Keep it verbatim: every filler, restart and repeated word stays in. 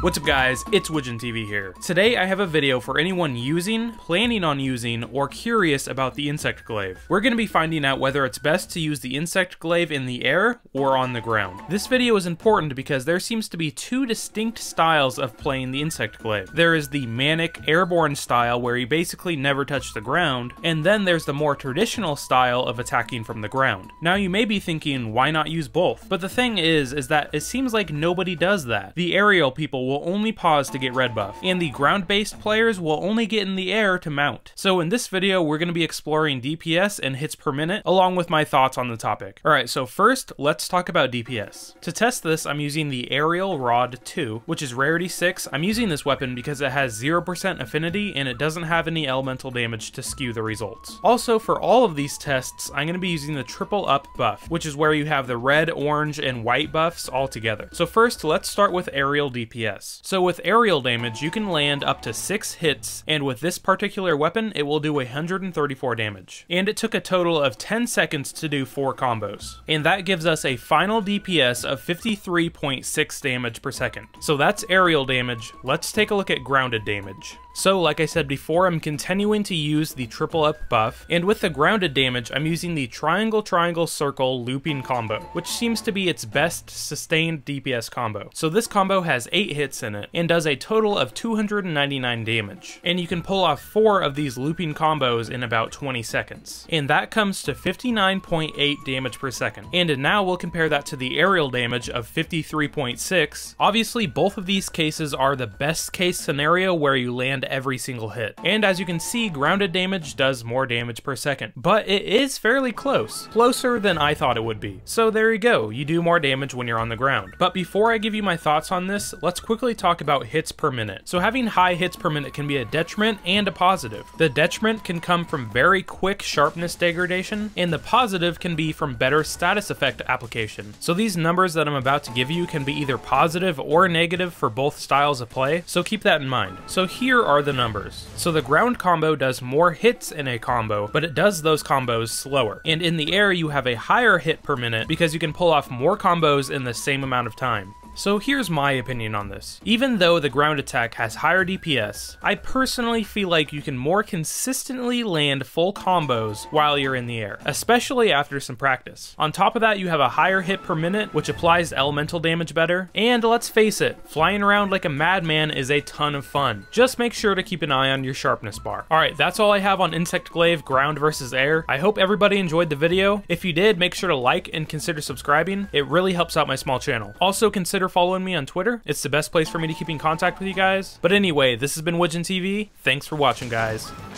What's up guys, it's Widgeon T V here. Today I have a video for anyone using, planning on using, or curious about the Insect Glaive. We're going to be finding out whether it's best to use the Insect Glaive in the air or on the ground. This video is important because there seems to be two distinct styles of playing the Insect Glaive. There is the manic airborne style where you basically never touch the ground, and then there's the more traditional style of attacking from the ground. Now you may be thinking, why not use both? But the thing is, is that it seems like nobody does that. The aerial people will only pause to get red buff, and the ground-based players will only get in the air to mount. So in this video, we're going to be exploring D P S and hits per minute, along with my thoughts on the topic. Alright, so first, let's talk about D P S. To test this, I'm using the Aerial Rod two, which is rarity six. I'm using this weapon because it has zero percent affinity, and it doesn't have any elemental damage to skew the results. Also, for all of these tests, I'm going to be using the Triple Up buff, which is where you have the red, orange, and white buffs all together. So first, let's start with aerial D P S. So with aerial damage, you can land up to six hits, and with this particular weapon, it will do one hundred thirty-four damage. And it took a total of ten seconds to do four combos. And that gives us a final D P S of fifty-three point six damage per second. So that's aerial damage. Let's take a look at grounded damage. So like I said before, I'm continuing to use the Triple Up buff, and with the grounded damage, I'm using the Triangle Triangle Circle looping combo, which seems to be its best sustained D P S combo. So this combo has eight hits in it, and does a total of two hundred ninety-nine damage. And you can pull off four of these looping combos in about twenty seconds. And that comes to fifty-nine point eight damage per second. And now we'll compare that to the aerial damage of fifty-three point six. Obviously, both of these cases are the best case scenario where you land every single hit. And as you can see, grounded damage does more damage per second, but it is fairly close. Closer than I thought it would be. So there you go, you do more damage when you're on the ground. But before I give you my thoughts on this, let's quickly talk about hits per minute. So having high hits per minute can be a detriment and a positive. The detriment can come from very quick sharpness degradation, and the positive can be from better status effect application. So these numbers that I'm about to give you can be either positive or negative for both styles of play, so keep that in mind. So here are the numbers. So the ground combo does more hits in a combo, but it does those combos slower. And in the air, you have a higher hit per minute because you can pull off more combos in the same amount of time. So here's my opinion on this. Even though the ground attack has higher D P S, I personally feel like you can more consistently land full combos while you're in the air, especially after some practice. On top of that, you have a higher hit per minute, which applies elemental damage better, and let's face it, flying around like a madman is a ton of fun. Just make sure to keep an eye on your sharpness bar. Alright, that's all I have on Insect Glaive ground versus air. I hope everybody enjoyed the video. If you did, make sure to like and consider subscribing. It really helps out my small channel. Also, consider following me on Twitter. It's the best place for me to keep in contact with you guys. But anyway, this has been Widgeon T V. Thanks for watching, guys.